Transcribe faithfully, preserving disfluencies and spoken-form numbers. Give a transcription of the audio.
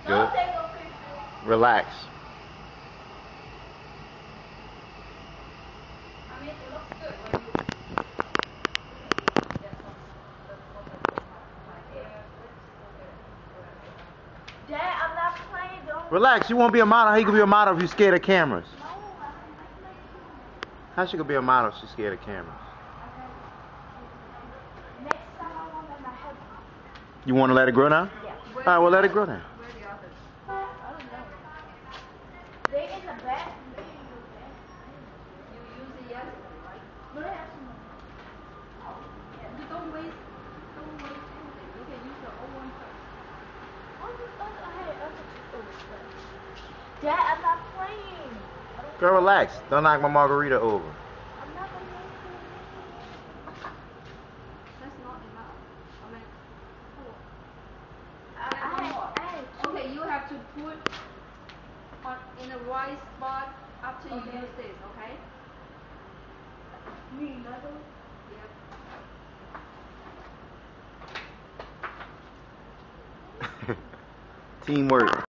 Good. Relax. I mean, it looks good when you. Dad, I'm not playing. Don't. Relax. You won't be a model. How you can be a model if you're scared of cameras? How she could be a model if she's scared of cameras? Next time I want them to have. You want to let it grow now? Yeah. All right, well, let it grow now. Where are the others? I don't know. They in the back. They in the back. You use it yesterday, right? No, they have some. Yeah. You don't waste. Don't waste anything. You can use the old one first. Oh, this other. I had other two. Dad, I'm not playing. I don't Girl, relax. Don't knock my margarita over. I'm not gonna make it. That's not enough. I mean, four. I, I, I, okay, you have to put on in the right spot after you Okay. use this, okay? Me, another? Yep. Teamwork.